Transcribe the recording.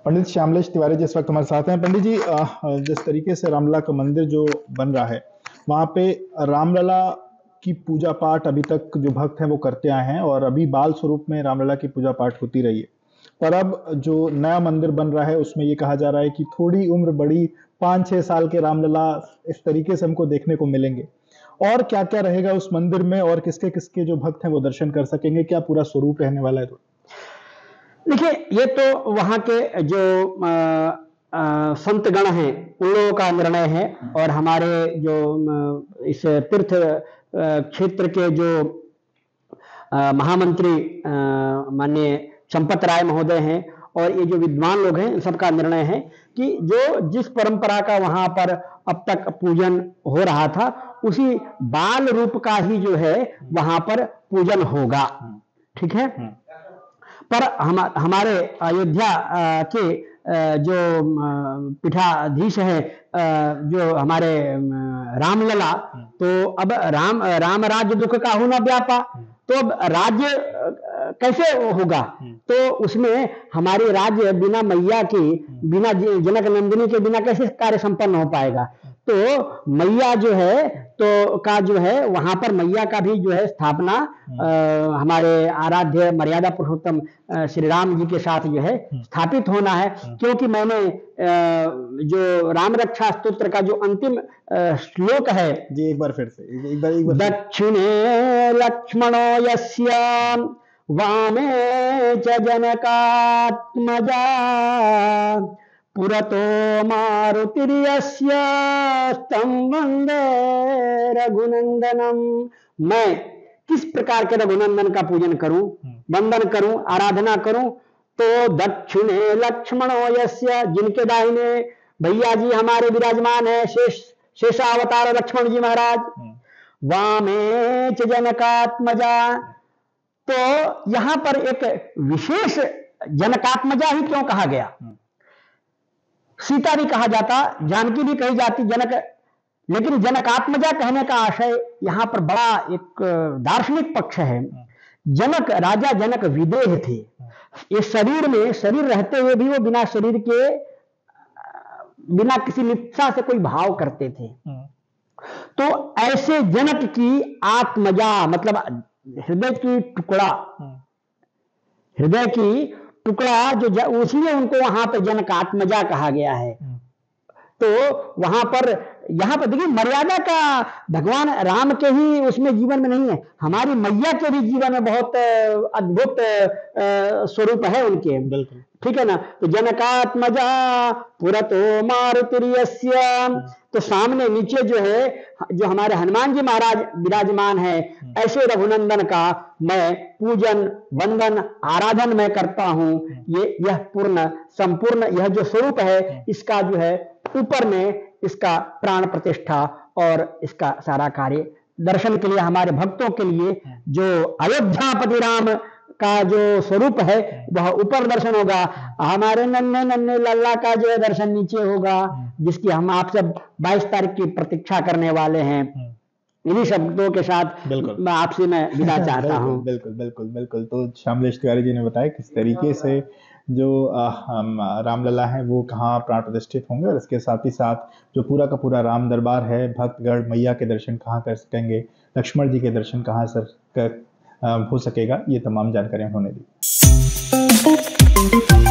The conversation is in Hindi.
पंडित श्यामलेश तिवारी जी इस वक्त हमारे साथ हैं। पंडित जी, जिस तरीके से रामलला का मंदिर जो बन रहा है, वहाँ पे रामलला की पूजा पाठ अभी तक जो भक्त हैं वो करते आए हैं और अभी बाल स्वरूप में रामलला की पूजा पाठ होती रही है। पर अब जो नया मंदिर बन रहा है उसमें ये कहा जा रहा है कि थोड़ी उम्र बड़ी 5-6 साल के रामलला इस तरीके से हमको देखने को मिलेंगे। और क्या क्या रहेगा उस मंदिर में और किसके किसके जो भक्त हैं वो दर्शन कर सकेंगे, क्या पूरा स्वरूप रहने वाला है? देखिए, ये तो वहाँ के जो संत गण हैं उन लोगों का निर्णय है और हमारे जो इस तीर्थ क्षेत्र के जो महामंत्री माननीय चंपत राय महोदय हैं और ये जो विद्वान लोग हैं, इन सबका निर्णय है कि जो जिस परंपरा का वहाँ पर अब तक पूजन हो रहा था उसी बाल रूप का ही जो है वहाँ पर पूजन होगा। ठीक है। पर हमारे अयोध्या के जो पीठाधीश है जो हमारे रामलला, तो अब राम राज्य दुख काहू न व्यापा, तो अब राज्य कैसे होगा? तो उसमें हमारी राज्य बिना मैया की, बिना जनक नंदिनी के बिना कैसे कार्य संपन्न हो पाएगा? तो मैया जो है तो का जो है वहां पर मैया का भी जो है स्थापना हमारे आराध्य मर्यादा पुरुषोत्तम श्री राम जी के साथ जो है स्थापित होना है। क्योंकि मैंने जो राम रक्षा स्तोत्र का जो अंतिम श्लोक है जी, एक बार फिर से एक बार दक्षिणे लक्ष्मणो यस्य वामे च जनकात्मजा पुरतो मारुतिर्यस्य तं वन्दे रघुनंदनम। मैं किस प्रकार के रघुनंदन का पूजन करूं, वंदन करूं, आराधना करूं? तो दक्षिणे लक्ष्मणो यस्य, जिनके दाहिने भैया जी हमारे विराजमान है, शेषावतार लक्ष्मण जी महाराज, वामे च जनकात्मजा। तो यहां पर एक विशेष जनकात्मजा ही क्यों कहा गया? सीता भी कहा जाता, जानकी भी कही जाती, जनक, लेकिन जनकात्मजा कहने का आशय यहां पर बड़ा एक दार्शनिक पक्ष है। जनक, राजा जनक विदेह थे। ये शरीर में, शरीर रहते हुए भी वो बिना शरीर के, बिना किसी लिप्सा से कोई भाव करते थे। तो ऐसे जनक की आत्मजा मतलब हृदय की टुकड़ा, हृदय की टुकड़ा जो उसलिए उनको वहां पर जनक आत्मजा कहा गया है। तो वहां पर, यहां पर देखिए मर्यादा का भगवान राम के ही उसमें जीवन में नहीं है, हमारी मैया के भी जीवन में बहुत अद्भुत स्वरूप है उनके। बिल्कुल ठीक है ना। तो जनकात्मजा पुरतो मारुतिर्यस्य, तो सामने नीचे जो है जो हमारे हनुमान जी महाराज विराजमान है, ऐसे रघुनंदन का मैं पूजन, वंदन, आराधन मैं करता हूं। यह पूर्ण संपूर्ण यह जो स्वरूप है इसका जो है ऊपर में इसका प्राण प्रतिष्ठा और इसका सारा कार्य दर्शन के लिए, हमारे भक्तों के लिए जो अयोध्यापति राम का जो स्वरूप है वह ऊपर दर्शन होगा, हमारे नन्हे नन्हे लल्ला का जो है दर्शन नीचे होगा, जिसकी हम आप सब 22 तारीख की प्रतीक्षा करने वाले हैं। इन्हीं शब्दों के साथ मैं आपसे मैं विदा चाहता हूँ। बिल्कुल बिल्कुल बिल्कुल। तो श्यामलेश तिवारी जी ने बताया किस तरीके से जो रामलला है वो कहाँ प्राण प्रतिष्ठित होंगे और इसके साथ ही साथ जो पूरा का पूरा राम दरबार है, भक्तगण मैया के दर्शन कहाँ कर सकेंगे, लक्ष्मण जी के दर्शन कहाँ हो सकेगा, ये तमाम जानकारियां उन्होंने दी।